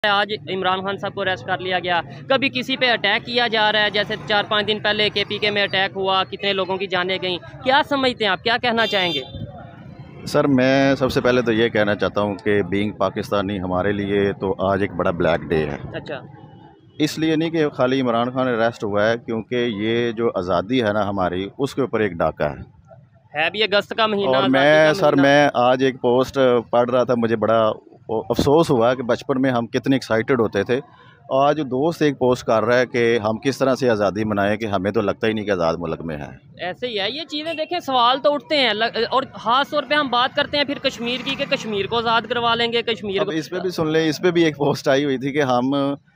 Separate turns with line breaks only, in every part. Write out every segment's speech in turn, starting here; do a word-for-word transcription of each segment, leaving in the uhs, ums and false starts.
आज इमरान खान साहब को अरेस्ट कर लिया गया, कभी किसी पे अटैक किया जा रहा है, जैसे चार पाँच दिन पहले के पी के में अटैक हुआ, कितने लोगों की जानें गईं। क्या समझते हैं आप, क्या कहना चाहेंगे?
सर मैं सबसे पहले तो ये कहना चाहता हूँ कि बीइंग पाकिस्तानी हमारे लिए तो आज एक बड़ा ब्लैक डे है।
अच्छा,
इसलिए नहीं कि खाली इमरान खान अरेस्ट हुआ है, क्योंकि ये जो आज़ादी है ना हमारी, उसके ऊपर एक डाका है।
है भी अगस्त का महीना,
और
आज़ादी
मैं
का
सर
महीना।
मैं आज एक पोस्ट पढ़ रहा था, मुझे बड़ा अफसोस हुआ कि बचपन में हम कितने एक्साइटेड होते थे। आज दोस्त एक पोस्ट कर रहा है कि हम किस तरह से आज़ादी मनाएं कि हमें तो लगता ही नहीं कि आज़ाद मुल्क में है।
ऐसे ही है ये चीज़ें, देखें सवाल तो उठते हैं लग, और ख़ास तौर पे हम बात करते हैं फिर कश्मीर की, कि कश्मीर को आज़ाद करवा लेंगे, कश्मीर
अब
को।
इस पे भी सुन लें, इस पे भी एक पोस्ट आई हुई थी कि हम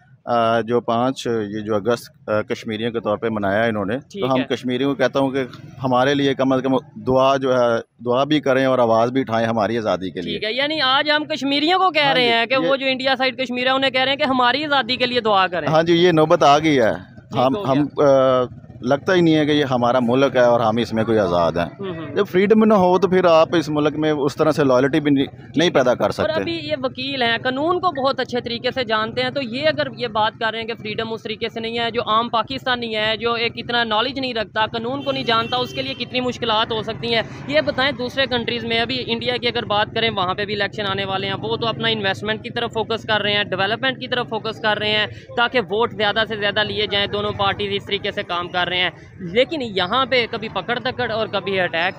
आ, जो पाँच ये जो अगस्त आ, कश्मीरियों के तौर पे मनाया इन्होंने, तो हम
है।
कश्मीरियों को कहता हूँ कि हमारे लिए कम अज़ कम दुआ जो है दुआ भी करें और आवाज़ भी उठाएं हमारी आज़ादी के लिए।
ठीक है, यानी आज हम कश्मीरियों को कह
हाँ
रहे
जी,
हैं कि
ये-
वो जो इंडिया साइड कश्मीर है उन्हें कह रहे हैं कि हमारी आज़ादी के लिए दुआ करें।
हाँ जी, ये नौबत आ गई है। हम
हो
हम आ, लगता ही नहीं है कि ये हमारा मुल्क है और हम इसमें कोई आज़ाद हैं।
हम्म, हम्म।
जब फ्रीडम ना हो तो फिर आप इस मुल्क में उस तरह से लॉयल्टी भी नहीं, नहीं पैदा कर
और
सकते।
अभी ये वकील हैं, कानून को बहुत अच्छे तरीके से जानते हैं, तो ये अगर ये बात कर रहे हैं कि फ्रीडम उस तरीके से नहीं है, जो आम पाकिस्तानी है जो एक इतना नॉलेज नहीं रखता, कानून को नहीं जानता, उसके लिए कितनी मुश्किलात हो सकती हैं, ये बताएं। दूसरे कंट्रीज़ में अभी इंडिया की अगर बात करें, वहाँ पे भी इलेक्शन आने वाले हैं, वो तो अपना इन्वेस्टमेंट की तरफ फोकस कर रहे हैं, डेवलपमेंट की तरफ फोकस कर रहे हैं, ताकि वोट ज़्यादा से ज़्यादा लिए जाएँ। दोनों पार्टीज इस तरीके से काम कर रहे हैं, लेकिन यहाँ पे कभी पकड़ दकड़ और कभी अटैक।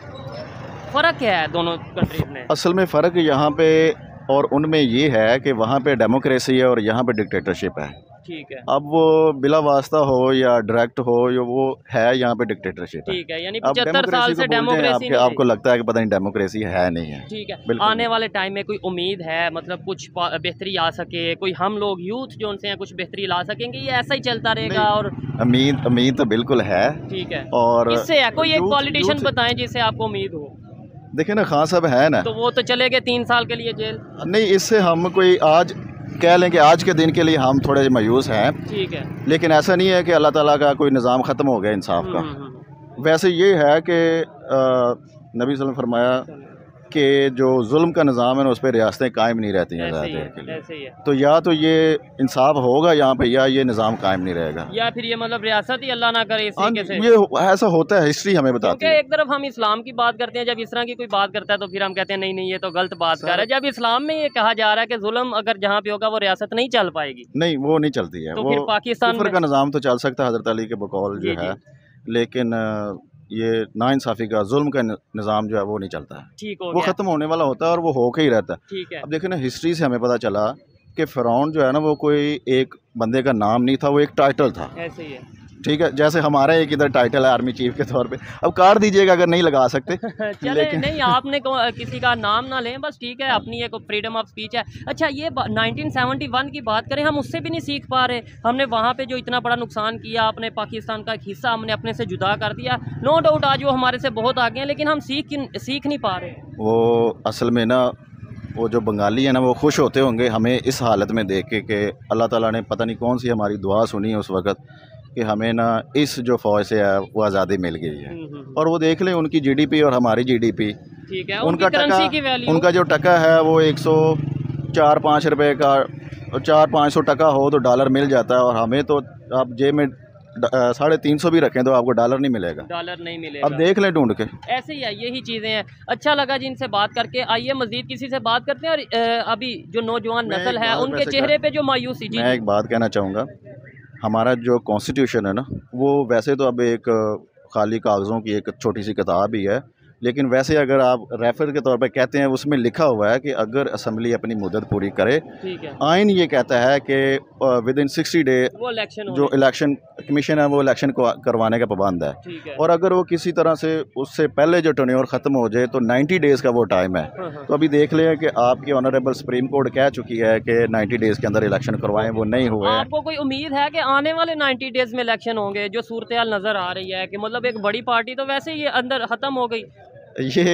फ़र्क क्या है दोनों कंट्रीज में?
असल में फ़र्क यहाँ पे और उनमें ये है कि वहाँ पे डेमोक्रेसी है और यहाँ पे डिक्टेटरशिप है।
ठीक है,
अब वो बिला वास्ता हो या डायरेक्ट हो, या वो है यहाँ पे डिक्टेटरशिप है।
ठीक है, यानी
अब
पचहत्तर साल
डेमोक्रेसी
से
को भूल जाएं,
डेमोक्रेसी
आपके
नहीं
आपको
रही।
लगता है कि पता नहीं डेमोक्रेसी है नहीं है।
ठीक है,
बिल्कुल
आने
नहीं।
वाले टाइम में कोई उम्मीद है, मतलब कुछ पा- बेहतरी आ सके, कोई हम लोग यूथ जो उनसे हैं कुछ बेहतरी ला सकेंगे, ये ऐसा ही चलता रहेगा? और
उम्मीद उम्मीद तो बिल्कुल है।
ठीक है,
और
किससे है? कोई एक
यूथ-
पॉलिटिशियन
यूथ-
बताएं जिससे आपको उम्मीद हो।
देखिए ना, खान साहब है ना,
तो वो तो चले गए तीन साल के लिए जेल।
नहीं इससे हम कोई आज कह लें कि आज के दिन के लिए हम थोड़े मायूस हैं,
ठीक है,
लेकिन ऐसा नहीं है कि अल्लाह ताला का कोई निज़ाम ख़त्म हो गया इंसाफ
हम्म,
का।
हम्म, हम्म।
वैसे ये है कि अ, नबी सल्लल्लाहु अलैहि वसल्लम ने फरमाया कि जो जुल्म का निज़ाम है ना, उस पर रियासतें कायम नहीं रहती हैं
ऐसे
ज़्यादा
ही
देर के
है,
लिए।
ऐसे ही है।
तो या तो ये इंसाफ होगा यहाँ पे, या ये निज़ाम कायम नहीं रहेगा।
या फिर ये मतलब रियासत ही अल्लाह ना करे इस
हाँ,
तरीके से।
ये हो- ऐसा होता है, हिस्ट्री हमें बताती
क्योंकि
है।
एक तरफ हम इस्लाम की बात करते हैं, जब इस तरह की कोई बात करता है तो फिर हम कहते हैं नहीं नहीं ये तो गलत बात कर रहा है। जब इस्लाम में ये कहा जा रहा है कि जुल्म अगर जहाँ पे होगा वो रियासत नहीं चल पाएगी,
नहीं, वो नहीं चलती है।
तो
वो
फिर पाकिस्तान
कुफर
में।
का निज़ाम तो चल सकता है हज़रत अली के बकौल
जी
जो
जी,
है, लेकिन अ, ये नाइंसाफ़ी का, जुल्म का नि- निज़ाम जो है वो नहीं चलता है।
ठीक हो
वो
गया।
ख़त्म होने वाला होता है और वो होके ही रहता है।
ठीक है,
अब देखिए ना, हिस्ट्री से हमें पता चला कि फ़िरौन जो है ना, वो कोई एक बंदे का नाम नहीं था, वो एक टाइटल था।
ऐसे ही है।
ठीक है, जैसे हमारा एक इधर टाइटल है आर्मी चीफ के तौर पे। अब काट दीजिएगा अगर नहीं लगा सकते।
चले
लेकिन
नहीं, आपने को- किसी का नाम ना लें बस, ठीक है, अपनी एक फ्रीडम ऑफ स्पीच है। अच्छा, ये नाइनटीन सेवेंटी वन की बात करें, हम उससे भी नहीं सीख पा रहे। हमने वहाँ पे जो इतना बड़ा नुकसान किया, अपने पाकिस्तान का एक हिस्सा हमने अपने से जुदा कर दिया। नो डाउट आज वो हमारे से बहुत आगे हैं, लेकिन हम सीख किन- सीख नहीं पा रहे।
वो असल में ना, वो जो बंगाली है ना, वो खुश होते होंगे हमें इस हालत में देख के कि अल्लाह ताला ने पता नहीं कौन सी हमारी दुआ सुनी है उस वक़्त कि हमें ना इस जो फ़ौज से है वो आज़ादी मिल गई है।
हम्म, हम्म, हम्म।
और वो देख लें उनकी जीडीपी और हमारी जीडीपी,
ठीक है,
उनका
उनकी करेंसी की
टका
वैल्यू।
उनका जो टका है वो एक सौ चार पाँच रुपये का, चार पाँच सौ टका हो तो डॉलर मिल जाता है, और हमें तो आप जेब में ड- अ, साढ़े तीन सौ भी रखें तो आपको डॉलर नहीं मिलेगा।
डॉलर नहीं मिलेगा।
अब देख लें ढूंढ के।
ऐसे ही है, यही चीज़ें हैं। अच्छा लगा जी इनसे बात करके। आइए मजीद किसी से बात करते हैं। और अ, अभी जो नौजवान
मैं
नस्ल
एक
है
बात
उनके
वैसे
चेहरे
कर-
पे जो मायूसी। जी
मैं
जी।
एक बात कहना चाहूँगा, हमारा जो कॉन्स्टिट्यूशन है ना, वो वैसे तो अब एक अ, खाली कागज़ों की एक छोटी सी किताब ही है, लेकिन वैसे अगर आप रेफर के तौर पे कहते हैं, उसमें लिखा हुआ है कि अगर असम्बली अपनी मुद्दत पूरी करे,
ठीक है,
आइन ये कहता है कि विद इन सिक्सटी डे
वो इलेक्शन
जो इलेक्शन कमीशन है वो इलेक्शन को करवाने का पाबंद है।
ठीक है।
और अगर वो किसी तरह से उससे पहले जो टर्न्योर ख़त्म हो जाए तो नाइन्टी डेज़ का वो टाइम है।
हाँ, हाँ।
तो अभी देख लें कि आपकी ऑनरेबल सुप्रीम कोर्ट कह चुकी है कि नाइन्टी डेज़ के अंदर इलेक्शन करवाएं, वो नहीं हुए हैं।
आपको कोई उम्मीद है कि आने वाले नाइन्टी डेज में इलेक्शन होंगे? जो सूरत हाल नज़र आ रही है कि मतलब एक बड़ी पार्टी तो वैसे ही अंदर ख़त्म हो गई,
ये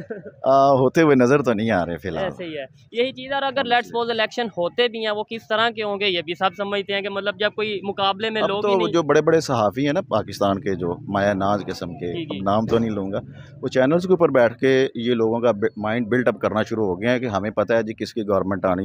आ, होते हुए नज़र तो नहीं आ रहे फिलहाल।
ऐसे ही है यही चीज़। और अगर लेट्स सपोज इलेक्शन होते भी हैं, वो किस तरह के होंगे ये भी सब समझते हैं कि मतलब जब कोई मुकाबले में
अब
लोग
तो
ही
वो
नहीं।
जो बड़े बड़े सहाफ़ी हैं ना पाकिस्तान के, जो माया नाज किस्म के,
जी, जी।
अब नाम तो नहीं लूँगा, वो चैनल्स के ऊपर बैठ के ये लोगों का माइंड बिल्ट अप करना शुरू हो गया है कि हमें पता है जी किसकी गवर्नमेंट आनी है,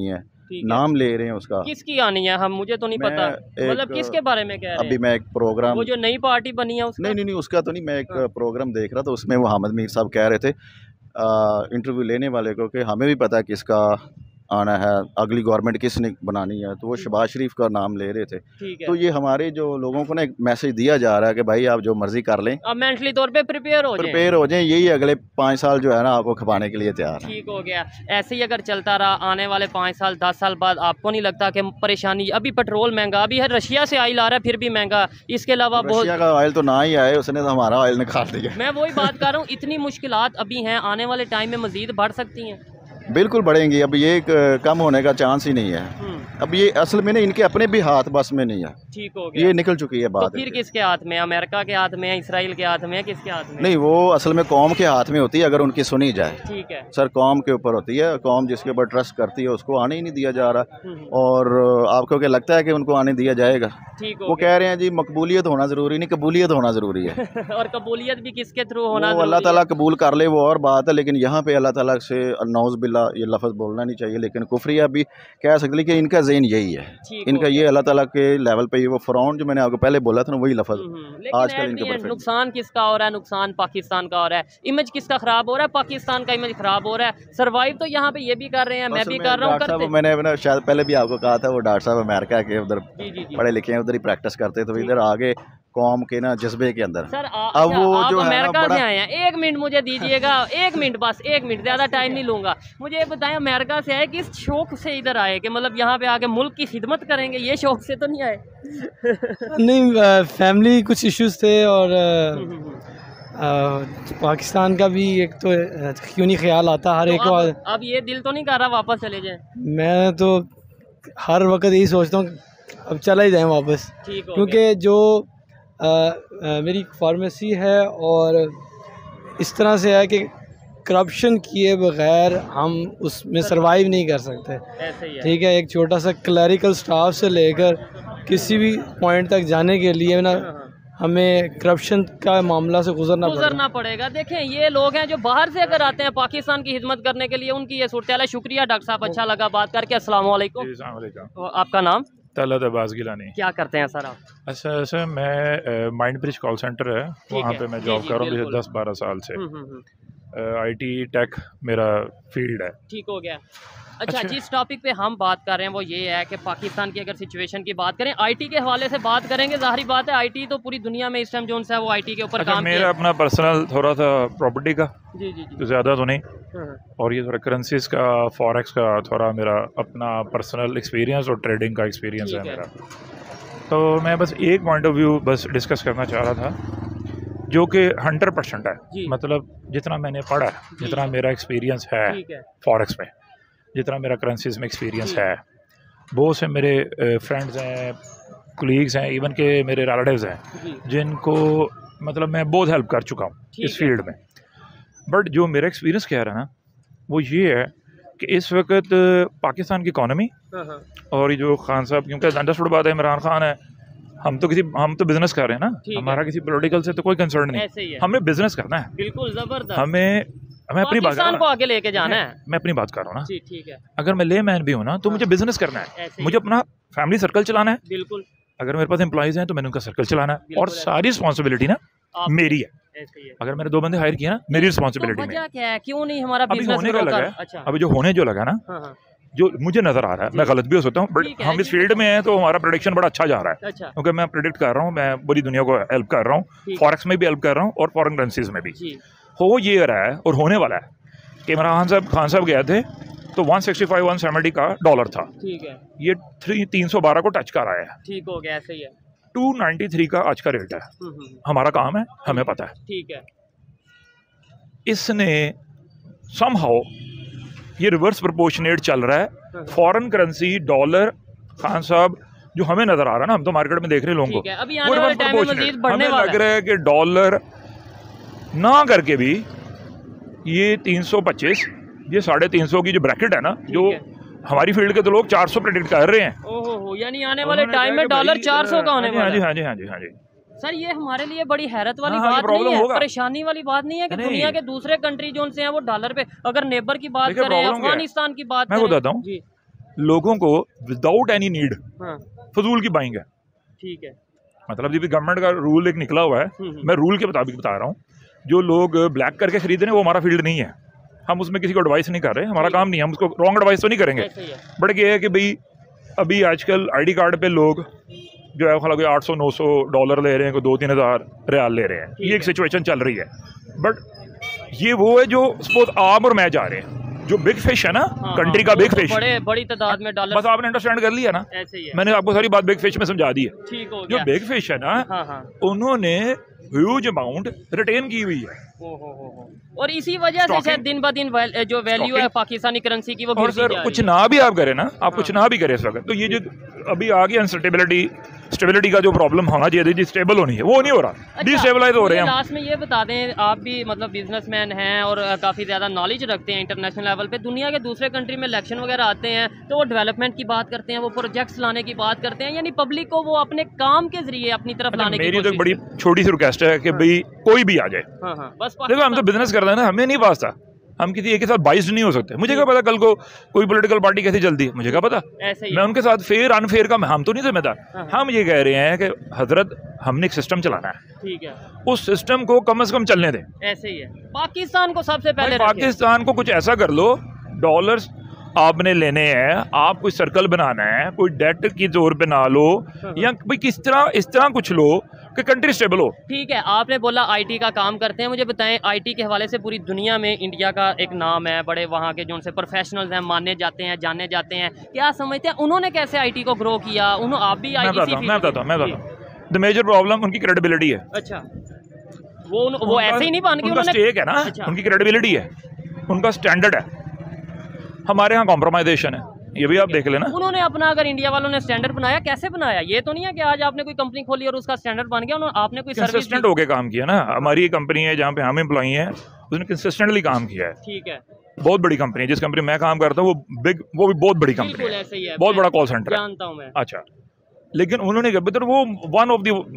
नाम ले रहे हैं उसका।
किसकी आनी है, हम मुझे तो नहीं पता, मतलब किसके बारे में कह रहे हैं?
अभी मैं एक प्रोग्राम,
वो जो नई पार्टी बनी है उसका?
नहीं नहीं नहीं उसका तो नहीं, मैं एक प्रोग्राम देख रहा था, उसमें वो हामिद मीर साहब कह रहे थे इंटरव्यू लेने वाले को कि हमें भी पता है किसका आना है, अगली गवर्नमेंट किसने बनानी है, तो वो शहबाज शरीफ का नाम ले रहे थे। तो ये हमारे जो लोगों को ना एक मैसेज दिया जा रहा है कि भाई आप जो मर्जी कर लें,
अब मेंटली तौर पे प्रिपेयर हो जाएं,
प्रिपेयर हो जाएं, यही अगले पाँच साल जो है ना आपको खपाने के लिए तैयार है।
ठीक हो गया। ऐसे ही अगर चलता रहा आने वाले पाँच साल दस साल बाद, आपको नहीं लगता कि परेशानी, अभी पेट्रोल महंगा, अभी है रशिया से ऑयल आ रहा है फिर भी महंगा, इसके अलावा बहुत
रशिया का ऑयल तो ना ही आए, उसने तो हमारा ऑयल निकाल दिया।
मैं वही बात कर रहा हूँ, इतनी मुश्किलात अभी हैं, आने वाले टाइम में मजीद बढ़ सकती हैं।
बिल्कुल बढ़ेंगी, अब ये कम होने का चांस ही नहीं है। अब ये असल में ना इनके अपने भी हाथ बस में नहीं है।
ठीक हो गया,
ये निकल चुकी है बात।
तो फिर किसके हाथ में? अमेरिका के हाथ में, इसराइल के हाथ में, किसके हाथ में?
नहीं, वो असल में कौम के हाथ में होती है अगर उनकी सुनी जाए।
ठीक है
सर, कौम के ऊपर होती है, कौम जिसके ऊपर ट्रस्ट करती है उसको आने ही नहीं दिया जा रहा। और आपको क्या लगता है कि उनको आने दिया जाएगा?
ठीक
वो कह रहे हैं जी मकबूलियत होना ज़रूरी नहीं, कबूलियत होना ज़रूरी है।
और कबूलियत भी किसके थ्रू होना?
अल्लाह ताला कबूल कर ले वो और बात है, लेकिन यहाँ पे अल्लाह ताला से नौज़ बिल्ला ये लफ्ज़ बोलना नहीं चाहिए, लेकिन कुफरिया भी कह सकते, लेकिन इनका ज़हन यही है, इनका ये अल्लाह ताला के लेवल पे, ये वो फ़िरौन जो मैंने आपको पहले बोला था ना, वही लफ्ज़ आजकल इनके ऊपर।
नुकसान किसका हो रहा है? नुकसान पाकिस्तान का हो रहा है। इमेज किसका ख़राब हो रहा है? पाकिस्तान का इमेज ख़राब हो रहा है। सर्वाइव तो यहाँ पे ये भी कर रहे हैं, मैं भी कर रहा हूँ।
मैंने शायद पहले भी आपको कहा था, वो डॉक्टर साहब अमेरिका के उधर पढ़े लिखे हैं, उधर ही प्रैक्टिस करते, तो इधर आगे कौम के ना जज्बे के अंदर।
सर आ, अब वो आप जो अमेरिका से आए हैं, एक मिनट मुझे दीजिएगा, एक मिनट बस, एक मिनट, ज़्यादा टाइम नहीं लूँगा। मुझे ये बताएं, अमेरिका से आए किस शौक से इधर आए, कि मतलब यहाँ पे आके मुल्क की खिदमत करेंगे, ये शौक से तो नहीं आए?
नहीं, फैमिली कुछ इश्यूज थे, और आ, पाकिस्तान का भी एक तो क्यों नहीं ख्याल आता हर
तो
एक को।
अब, अब ये दिल तो नहीं कर रहा वापस चले जाएं?
मैं तो हर वक्त यही सोचता हूँ अब चला ही जाएं वापस, क्योंकि जो आ, आ, मेरी फार्मेसी है और इस तरह से है कि करप्शन किए बगैर हम उसमें सरवाइव नहीं कर सकते। ठीक है, एक छोटा सा क्लरिकल स्टाफ से लेकर किसी भी पॉइंट तक जाने के लिए ना हमें करप्शन का मामला से गुजरना
गुजरना पड़ेगा। देखें, ये लोग हैं जो बाहर से अगर आते हैं पाकिस्तान की खिदमत करने के लिए, उनकी ये सूरत है। शुक्रिया डॉक्टर साहब, अच्छा लगा बात करके। अस्सलाम वालेकुम। आपका नाम?
तलत अब्बास गिलानी।
क्या करते हैं सर आप?
अच्छा अच्छा, मैं माइंड ब्रिज कॉल सेंटर है, वहाँ पे मैं जॉब कर रहा हूँ दस बारह साल से। आईटी टेक मेरा फील्ड है। ठीक हो गया। अच्छा, अच्छा, जिस टॉपिक पे हम बात कर रहे हैं वो ये है कि पाकिस्तान की अगर सिचुएशन की बात करें, आईटी के हवाले से बात करेंगे। जाहिर बात है, आईटी तो पूरी दुनिया में इस टाइम जो है वो आईटी के ऊपर अच्छा,
काम
मेरा अपना पर्सनल थोड़ा सा प्रॉपर्टी का,
जी जी जी,
तो ज़्यादा तो नहीं, और ये थोड़ा करेंसीज का, फॉरेक्स का थोड़ा मेरा अपना पर्सनल एक्सपीरियंस और ट्रेडिंग का एक्सपीरियंस है मेरा। तो मैं बस एक पॉइंट ऑफ व्यू बस डिस्कस करना चाह रहा था, जो कि हंड्रेड परसेंट है। मतलब जितना मैंने पढ़ा, जितना मेरा एक्सपीरियंस है फॉरेक्स में, जितना मेरा करेंसीज में एक्सपीरियंस है, बहुत से मेरे फ्रेंड्स हैं, कोलीग्स हैं, इवन के मेरे रिलेटिव्स हैं, जिनको मतलब मैं बहुत हेल्प कर चुका हूँ इस फील्ड में। बट जो मेरा एक्सपीरियंस कह रहा है ना, वो ये है कि इस वक्त पाकिस्तान की इकॉनमी और ये जो खान साहब, क्योंकि अंडरस्टूड बात है, इमरान खान है, हम तो किसी हम तो बिजनेस कर रहे हैं ना, हमारा किसी पॉलिटिकल से तो कोई कंसर्न नहीं, हमें बिजनेस करना है। बिल्कुल जबरदस्त। हमें मैं अपनी बात को आगे लेके जाना है। मैं अपनी बात कर रहा हूँ ना, ठीक है। अगर मैं ले मैन भी हूँ ना, तो मुझे बिजनेस करना है, मुझे अपना फैमिली सर्कल चलाना है। बिल्कुल। अगर मेरे पास एम्प्लॉइज हैं तो मैंने उनका सर्कल चलाना है, और सारी रिस्पॉन्सिबिलिटी ना मेरी है। अगर मैंने दो बंदे हायर किए ना, मेरी रिस्पॉन्सिबिलिटी में। क्या है, क्यों नहीं हमारा बिजनेस होने का लगा है? अभी जो होने जो लगा ना, जो मुझे नजर आ रहा है, मैं गलत भी हो सकता हूँ, बट हम इस फील्ड में हैं तो हमारा प्रेडिक्शन बड़ा अच्छा जा रहा है, क्योंकि मैं प्रेडिक्ट कर रहा हूँ, मैं पूरी दुनिया को हेल्प कर रहा हूँ, फॉरेक्स में भी हेल्प कर रहा हूँ और फॉरेन करेंसीज में भी। हो ये रहा है और होने वाला है कि इमरान साहब खान साहब गए थे तो एक सौ पैंसठ एक सौ सत्तर का डॉलर था, ठीक है, ये थ्री तीन सौ बारह को टच कर आया है, ठीक हो गया, ऐसे ही है। दो सौ तिरानवे का आज का रेट है। हमारा काम है, हमें पता है, ठीक है। इसने समहाउ ये रिवर्स प्रोपोर्शनेट चल रहा है, फॉरेन करेंसी डॉलर खान साहब जो हमें नजर आ रहा है ना, हम तो मार्केट में देख रहे हैं लोगों को, हमें लग रहा है कि डॉलर ना करके भी ये तीन सौ पच्चीस, ये साढ़े तीन सौ की जो ब्रैकेट है ना, जो हमारी फील्ड के तो लोग चार सौ प्रेडिक्ट कर रहे हैं। ओहो, यानी आने वाले टाइम में डॉलर चार सौ का होने वाला है। हाँ जी हाँ जी हाँ जी सर, ये हमारे लिए बड़ी हैरत वाली बात नहीं है, परेशानी वाली बात नहीं है कि दुनिया के दूसरे कंट्री जो से हैं वो डॉलर पे, अगर नेबर की बात करें, अफगानिस्तान की बात
मैं बताता हूँ,
लोगों को विदाउट एनी नीड
हाँ,
फजूल की बाइंग है।
ठीक है।
मतलब जब गवर्नमेंट का रूल एक निकला हुआ है, मैं रूल के मुताबिक बता रहा हूँ, जो लोग ब्लैक करके खरीद रहे हैं वो हमारा फील्ड नहीं है, हम उसमें किसी को एडवाइस नहीं कर रहे, हमारा काम नहीं है, हम उसको रॉन्ग एडवाइस तो नहीं करेंगे। बट ये है कि भाई अभी आजकल आईडी कार्ड पे लोग जो है कोई आठ सौ नौ सौ डॉलर ले रहे हैं, कोई दो तीन हज़ार रियाल ले रहे हैं, ये एक सिचुएशन चल रही है। बट ये वो है जो सपोज आप और मैं जा रहे हैं, जो बिग फिश है ना,
हाँ,
कंट्री
हाँ,
का बिग
तो
फिश,
बड़े बड़ी तादाद में डॉलर,
बस आपने अंडरस्टैंड कर लिया ना,
ऐसे ही है।
मैंने आपको सारी बात बिग फिश में समझा दी है।
ठीक हो
जो
गया।
बिग फिश है ना,
हाँ हाँ,
उन्होंने ह्यूज अमाउंट रिटेन की हुई है,
ओ हो हो हो। और इसी वजह से शायद दिन ब दिन वैल, जो वैल्यू है पाकिस्तानी करेंसी की वो
और
गिरती
सर
जा
कुछ
रही है।
ना भी आप करें ना, आप कुछ ना भी करें इस वक्त, तो ये जो अभी आ गया अनस्टेबिलिटी, स्टेबिलिटी का जो प्रॉब्लम होना चाहिए थी, स्टेबल होनी है, वो नहीं हो रहा,
अच्छा,
डिस्टेबलाइज हो रहे हैं हम।
लास्ट में ये बता दें, आप भी मतलब बिजनेसमैन हैं और काफ़ी ज़्यादा नॉलेज रखते हैं इंटरनेशनल लेवल पे, दुनिया के दूसरे कंट्री में इलेक्शन वगैरह आते हैं तो वो डेवलपमेंट की बात करते हैं, वो प्रोजेक्ट्स लाने की बात करते हैं, यानी पब्लिक को वो अपने काम के जरिए अपनी तरफ लाने की
मेरी तो
कोशिश
एक बड़ी छोटी सी रिक्वेस्ट है कि भाई कोई भी आ जाए,
हाँ हाँ, बस
देखो हम तो बिजनेस कर रहे हैं ना, हमें नहीं वास्ता, हम किसी एक के साथ बाइस्ड नहीं हो सकते। मुझे क्या पता कल को कोई पॉलिटिकल पार्टी कैसी चलती है, मुझे क्या पता,
ऐसे ही
मैं उनके साथ फेयर अनफेयर का हम तो नहीं जिम्मेदार। हम ये कह रहे हैं कि हजरत हमने एक सिस्टम चलाना है,
ठीक है,
उस सिस्टम को कम से कम चलने दें।
ऐसे ही है। पाकिस्तान को सबसे पहले
भाई पाकिस्तान को कुछ ऐसा कर लो, डॉलर्स आपने लेने हैं, आप कोई सर्कल बनाना है, कोई डेट की जोर पे ना लो, या भाई किस तरह इस तरह कुछ लो कि कंट्री स्टेबल हो।
ठीक है, आपने बोला आईटी का काम करते हैं, मुझे बताएं आईटी के हवाले से पूरी दुनिया में इंडिया का एक नाम है, बड़े वहाँ के जो उनसे प्रोफेशनल्स हैं, माने जाते हैं, जाने जाते हैं, क्या समझते हैं उन्होंने कैसे आईटी को ग्रो किया? उन्होंने आप भी
मैं बताता हूँ मैं बताता हूँ मैं बताता हूँ द मेजर प्रॉब्लम उनकी क्रेडिबिलिटी है।
अच्छा, वो वो ऐसे ही नहीं बन के
उनका
उन्होंने,
स्टेक है ना,
अच्छा,
उनकी क्रेडिबिलिटी है, उनका स्टैंडर्ड है। हमारे यहाँ कॉम्प्रोमाइजेशन है, ये भी आप देख लेना।
उन्होंने अपना अगर इंडिया वालों ने स्टैंडर्ड बनाया, कैसे बनाया? ये तो नहीं है कि आज आपने कोई कंपनी खोली और उसका स्टैंडर्ड बन गया, उन्होंने आपने कोई सर्विस
कंसिस्टेंट होके काम किया ना। हमारी एक कंपनी है जहाँ पे हम एम्प्लॉई हैं, उसने कंसिस्टेंटली काम किया है।
ठीक है,
बहुत बड़ी कंपनी है, जिस कंपनी में मैं काम करता हूँ वो बिग, वो भी बहुत बड़ी कंपनी
बिल्कुल
है,
ऐसे ही है,
बहुत बड़ा कॉल सेंटर है,
जानता हूँ मैं।
अच्छा, लेकिन उन्होंने क्या बेहतर, वो वन ऑफ दी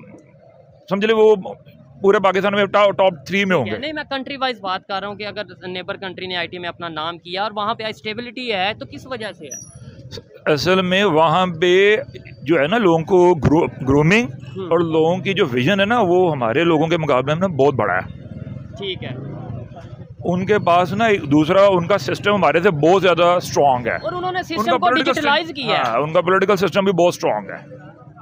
समझ ले, वो पूरे पाकिस्तान में टॉप थ्री में होंगे।
नहीं, मैं कंट्री वाइज बात कर रहा हूँ कि अगर नेबर कंट्री ने आईटी में अपना नाम किया और वहाँ पे स्टेबिलिटी है तो किस वजह से है?
असल में वहाँ पे जो है ना, लोगों को ग्रो, ग्रूमिंग और लोगों की जो विजन है ना, वो हमारे लोगों के मुकाबले में बहुत बड़ा है।
ठीक है,
उनके पास ना एक दूसरा उनका सिस्टम हमारे से बहुत ज़्यादा स्ट्रॉन्ग है,
और उन्होंने सिस्टम को डिजिटलाइज किया है।
उनका पॉलिटिकल सिस्टम भी बहुत स्ट्रॉन्ग है,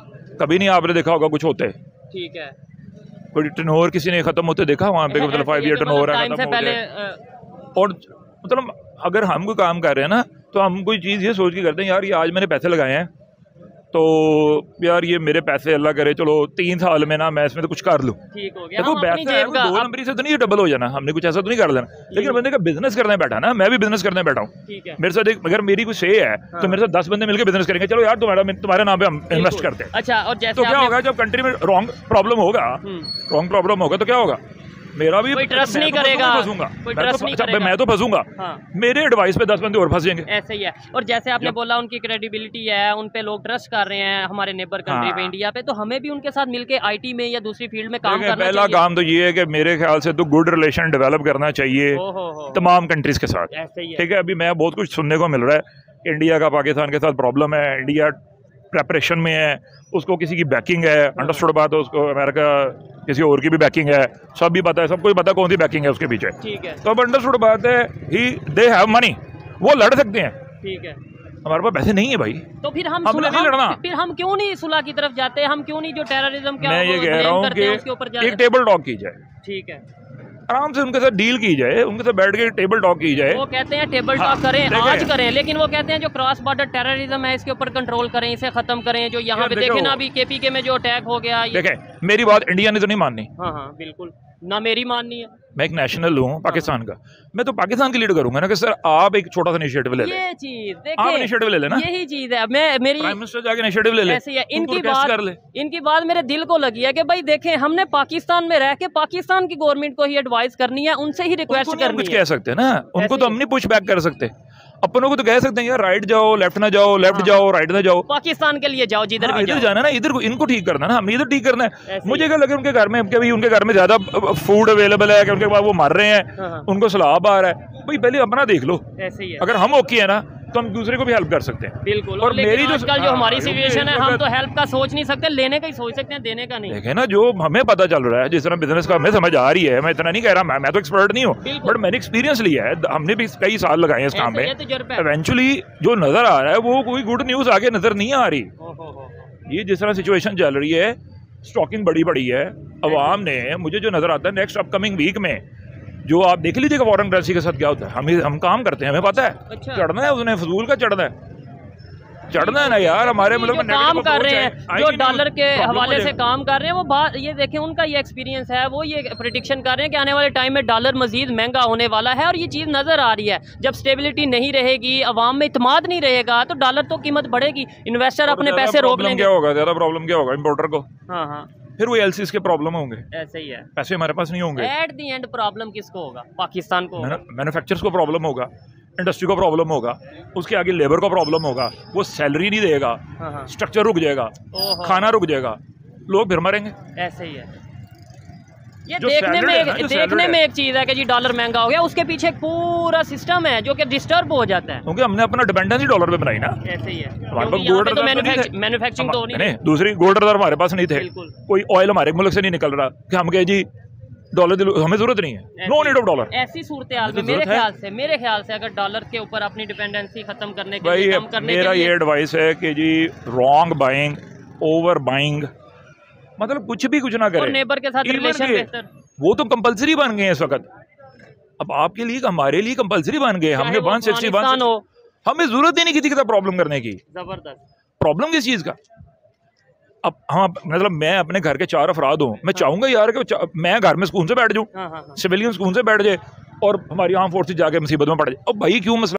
कभी नहीं आपने देखा होगा कुछ होते।
ठीक है,
कोई टर्नओवर किसी ने खत्म होते देखा वहाँ पे? मतलब फाइव ईयर टर्नओवर है, खत्म हो गया। और मतलब अगर हम कोई काम कर रहे हैं ना, तो हम कोई चीज़ ये सोच के करते हैं, यार ये आज मैंने पैसे लगाए हैं, तो यार ये मेरे पैसे अल्लाह करे चलो तीन साल में ना मैं इसमें तो कुछ कर लूँ।
ठीक हो गया,
देखो पैसा है, दो नंबरी से तो नहीं डबल हो जाना, हमने कुछ ऐसा तो नहीं कर लेना। लेकिन बंदे का बिजनेस करने बैठा ना, मैं भी बिजनेस करने बैठा हूँ, मेरे साथ एक, अगर मेरी कुछ से है तो मेरे साथ दस बंदे मिलकर बिजनेस करेंगे, चलो यार तुम्हारा तुम्हारे नाम पे हम इन्वेस्ट करते हैं।
अच्छा, और जैसे
तो क्या होगा, जब कंट्री में रॉन्ग प्रॉब्लम होगा, रॉन्ग प्रॉब्लम होगा तो क्या होगा, मेरा भी
कोई ट्रस्ट नहीं करेगा, कोई ट्रस्ट नहीं करेगा,
मैं तो फंसूंगा, मेरे एडवाइस पे दस बंदे और फंस जाएंगे।
ऐसे ही है। और जैसे आपने बोला उनकी क्रेडिबिलिटी है, उन पे लोग ट्रस्ट कर रहे हैं हमारे नेबर कंट्री पे, इंडिया पे, तो हमें भी उनके साथ मिलके आईटी में या दूसरी फील्ड में काम करना चाहिए।
पहला काम तो ये है कि मेरे ख्याल से तो गुड रिलेशन डेवलप करना चाहिए तमाम कंट्रीज के साथ। ठीक है, अभी मैं बहुत कुछ सुनने को मिल रहा है, इंडिया का पाकिस्तान के साथ प्रॉब्लम है, इंडिया प्रेपरेशन में है, उसको किसी की बैकिंग है, अंडरस्टूड बात है, उसको अमेरिका किसी और की भी बैकिंग है, सब भी पता है, सबको पता है कौन सी बैकिंग है उसके पीछे।
ठीक है,
तो अब अंडरस्टूड बात है, ही दे हैव मनी, वो लड़ सकते हैं।
ठीक है,
हमारे पास पैसे नहीं है भाई,
तो फिर हम
हमने नहीं लड़ना।
फिर हम क्यों नहीं सुलह की तरफ जाते? हम क्यों नहीं जो टेररिज्म क्या
मैं ये कह रहा हूँ कि एक टेबल टॉक की जाए,
ठीक है,
आराम से उनके साथ डील की जाए, उनके साथ बैठ के टेबल टॉक की जाए।
वो कहते हैं टेबल टॉक
हाँ,
करें, आज करें, लेकिन वो कहते हैं जो क्रॉस बॉर्डर टेररिज्म है इसके ऊपर कंट्रोल करें, इसे खत्म करें। जो यहाँ पे देखे ना अभी केपी के में जो अटैक हो गया,
देखे मेरी बात इंडिया ने तो नहीं माननी।
हाँ हाँ बिल्कुल, ना मेरी माननी है,
मैं एक नेशनल हूँ पाकिस्तान का, मैं तो पाकिस्तान की लीड करूंगा ना कि सर आप एक छोटा सा इनिशिएटिव ले लें।
ये चीज
आप इनिशिएटिव ले लेना,
यही चीज है। मैं मेरी
प्राइम मिनिस्टर जाके इनिशिएटिव ले ले,
ऐसी है। इनकी बात इनकी बात मेरे दिल को लगी है कि भाई देखें, हमने पाकिस्तान में रह के पाकिस्तान की गवर्नमेंट को ही एडवाइस करनी है, उनसे ही रिक्वेस्ट करनी है।
कुछ कह सकते हैं ना, उनको तो हम नहीं पुश बैक कर सकते, अपनों को तो कह सकते हैं यार राइट जाओ, लेफ्ट ना जाओ, लेफ्ट जाओ, राइट ना जाओ,
पाकिस्तान के लिए जाओ, जिधर भी
इधर जाना ना, इधर को इनको ठीक करना ना, हमने इधर ठीक करना है। मुझे क्या लगे उनके घर में कभी उनके घर में ज्यादा फूड अवेलेबल है कि उनके बाद वो मर रहे हैं, उनको सलाब आ रहा है, भाई पहले अपना देख लो।
ऐसे ही है।
अगर हम ओके है ना, तो हम दूसरे को भी हेल्प कर सकते हैं।
बिल्कुल।
और मेरी जो
आजकल जो हमारी सिचुएशन है, हम
अगर-
तो हेल्प का सोच नहीं सकते, लेने का ही सोच सकते हैं, देने का नहीं।
देखे ना, जो हमें पता चल रहा है, जिस तरह बिजनेस का हमें समझ आ रही है, मैं इतना नहीं कह रहा, मैं, मैं तो एक्सपर्ट नहीं हूँ,
बिल्कुल।
बट मैंने एक्सपीरियंस लिया है, हमने भी कई साल लगाए हैं इस काम
ऐसे
में।
ये तजुर्बा है।
इवेंचुअली जो नजर आ रहा है वो कोई गुड न्यूज आगे नजर नहीं आ रही।
ओ हो हो।
ये जिस तरह सिचुएशन चल रही है, स्टॉकिंग बड़ी बड़ी है, अवाम ने, मुझे जो नजर आता है नेक्स्ट अपकमिंग वीक में, जो आप देख लीजिएगा फॉरेन करेंसी के साथ क्या होता है। हम हम काम करते हैं, हमें पता है।
अच्छा।
चढ़ना है उसने, फजूल का चढ़ना है, चढ़ना है ना यार। हमारे
जो
मुल्क में
काम
negative
कर रहे
approach
हैं,
है,
जो
आएगी
डॉलर
नहीं,
के
problem हो
हवाले से
जाएगा।
काम कर रहे हैं, वो बात ये देखें, उनका ये एक्सपीरियंस है, वो ये प्रिडिक्शन कर रहे हैं कि आने वाले टाइम में डॉलर मजीद महंगा होने वाला है, और ये चीज़ नज़र आ रही है। जब स्टेबिलिटी नहीं रहेगी, अवाम में इत्मीनान नहीं रहेगा, तो डॉलर तो कीमत बढ़ेगी, इन्वेस्टर
और
अपने
ज़्यादा
पैसे रोक
problem
लेंगे।
क्या होगा, ज्यादा प्रॉब्लम क्या होगा इंपोर्टर को,
हाँ हाँ,
फिर वो एलसीज के प्रॉब्लम होंगे,
ऐसे ही है।
पैसे हमारे पास नहीं होंगे,
एट दी एंड प्रॉब्लम किसको होगा? पाकिस्तान को होगा।
मैन्युफैक्चरर्स को प्रॉब्लम होगा, इंडस्ट्री को प्रॉब्लम होगा, उसके आगे लेबर को प्रॉब्लम होगा, वो सैलरी नहीं देगा,
हाँ हाँ,
स्ट्रक्चर रुक जाएगा,
ओहो,
खाना रुक जाएगा, लोग फिर मरेंगे।
ऐसे ही है। ये
जो
देखने
standard
में
है ना,
एक
जो
देखने
standard
में
है।
एक चीज़ है कि जी डॉलर महंगा हो गया, उसके पीछे एक पूरा सिस्टम है जो कि डिस्टर्ब हो जाता है।
क्योंकि हमने अपना डिपेंडेंस ही डॉलर पे बनाई ना।
ऐसे ही है,
हमारे
क्योंकि
पास
यहाँ
गोल्ड
पे तो
रिजर्व नहीं थे।
मैन्युफैक्चरिंग तो नहीं
नहीं, दूसरी गोल्ड रिजर्व हमारे पास नहीं थे,
बिल्कुल।
कोई ऑयल हमारे मुल्क से नहीं निकल रहा कि हम कहे जी डॉलर दिलो, हमें जरूरत नहीं है, नो नीड ऑफ डॉलर।
ऐसी सूरत हाल में
तो
मेरे
जरूरत है।
ख्याल से मेरे ख्याल से अगर डॉलर के ऊपर अपनी डिपेंडेंसी खत्म करने के
भाई
लिए, कम करने
मेरा
के
ये
लिए,
एडवाइस है कि जी रॉन्ग बाइंग, ओवर बाइंग, मतलब कुछ भी कुछ ना
और
करें।
नेबर के साथ
Even
रिलेशन
के-
बेहतर,
वो तो कंपलसरी बन गए हैं इस वक्त, अब आपके लिए हमारे लिए कंपलसरी बन गए। हमने
चाहे वो
वन सिक्सटी
अफगानिस्तान हो,
हमें जरूरत ही नहीं किसी की प्रॉब्लम करने की।
जबरदस्त।
प्रॉब्लम किस चीज़ का? अब हम मतलब मैं अपने घर के चार अफराद हूँ, मैं चाहूंगा यार कि चा- मैं घर में सुकून से बैठ जाऊँ,
हाँ हाँ हाँ।
सिविलियन सुकून से बैठ जाए, और हमारी आर्म फोर्सेज जाके मुसीबत में पड़ जाए। अब भाई क्यों मसला